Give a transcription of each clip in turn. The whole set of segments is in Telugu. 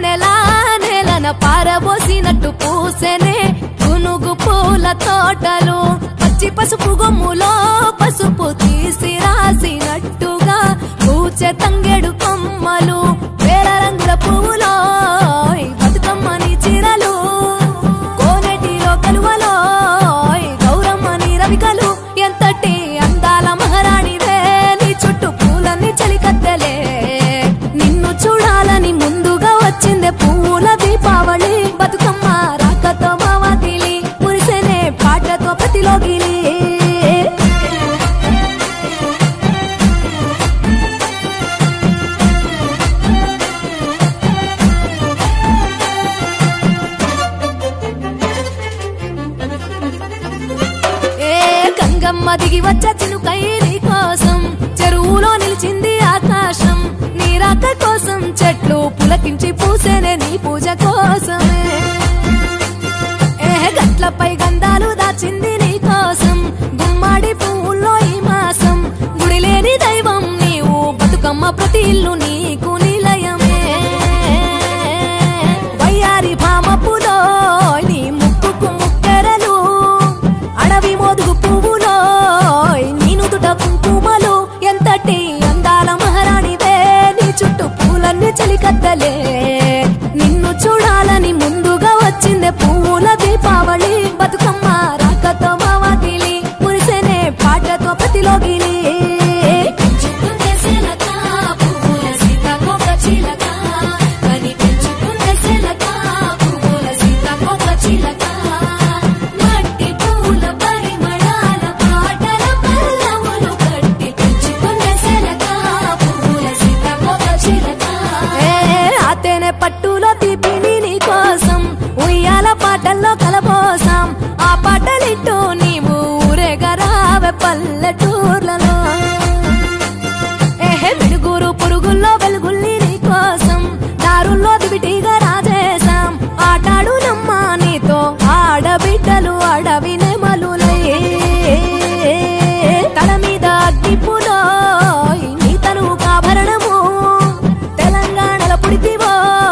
వెన్నెలా నేలన పారబోసినట్టు పూసెనే గునుగు పూల తోటలు పచ్చి పసుపు గొమ్ములో పసుపు తీసి రాసినట్టుగా పూచె తంగెడు కొమ్మలు వేల రంగుల పువ్వులో బతుకమ్మని చీరలు కోనేటిలో కలువలో గౌరమ్మని రవికలు ఎంతటి అందాల మహారాణివే నీ చుట్టూ పూలన్నీ చలికత్తెలే నిన్ను చూడాలని ముందుగా వచ్చిందే పూల దీపావళి బతుకమ్మ రాకతో మావాతిలి మురిసెనే పాటతో ప్రతిలోగిలి గంగమ్మ దిగి వచ్చే చినుకై నీ కోసం చెరువులో నిలిచింది ఆకాశం నీ రాక కోసం చెట్లు పులకించి పూసేనే నీ పూజ కోసమే గట్లపై గంధాలు దాచింది నీ కోసం గుమ్మాడి పువ్వుల్లో ఈ మాసం గుడి లేని దైవం నీవు బతుకమ్మ ప్రతి ఇల్లు నీకు నిలయమే వయ్యారి భామపులో నీ ముక్కుకు ముక్కెరలు అడవి మోదుగు పువ్వులో నీను దుట కుంకుమలు ఎంతటి అందాల మహారాణివే నీ చుట్టూ పూలన్నీ చలికత్తలే నిన్ను చూడాలని ముందుగా వచ్చిందే పూల దీపావళి బతుకమ్మ రాకతో మావాతిలి మురిసెనే పాటతో ప్రతిలోగిలి పట్టులో తీపిని నీ కోసం ఉయ్యాల పాటల్లో కలబోసాం ఆ పాటలిట్టు నీవు ఊరేగరావే పల్లెటూర్లలో మిడుగురు పురుగుల్లో వెలుగుల్ని నీ కోసం దారుల్లో దివిటిగా రాజేశాం ఆటాడు నమ్మా నీతో ఆడబిడ్డలు అడవి నెమలులే తల మీద అగ్గిపులో నీ తనువు కాభరణము తెలంగాణలో పుడితివో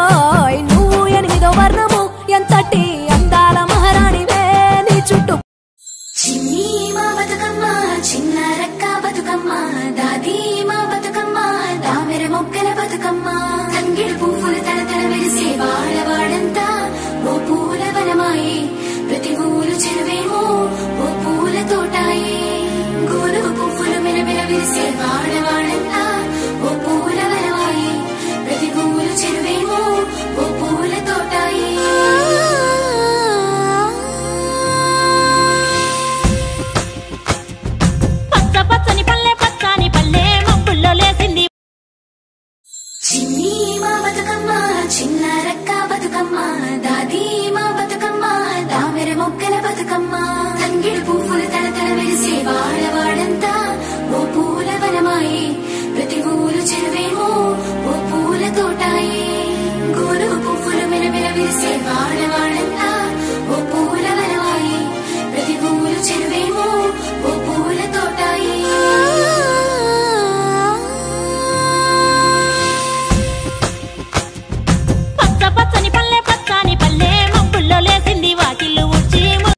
ఎంతటి అందాల మహారాణివే నీ చుట్టూ చిన్ని మా బతుకమ్మ చిన్న రక్క బతుకమ్మ దాది మా బతుకమ్మ దామెర మొక్కల బతుకమ్మ తంగిడు పువ్వులు తలతల మెరిసే వాడవాడంతా ఓ పూల వనమాయే ప్రతి ఊరు చెరువేమో ఓ పూల తోటాయే గోరుగు పువ్వులు మెరమెర విరిసే వాడవాడంతా ఓ పూల వనమాయే ప్రతి ఊరు చెరువేమో ఓ పూల తోటాయే పచ్చని పల్లె పచ్చని పల్లె మబ్బుల్లో లేసింది చిన్ని మా బతుకమ్మ చిన్న రక్క బతుకమ్మ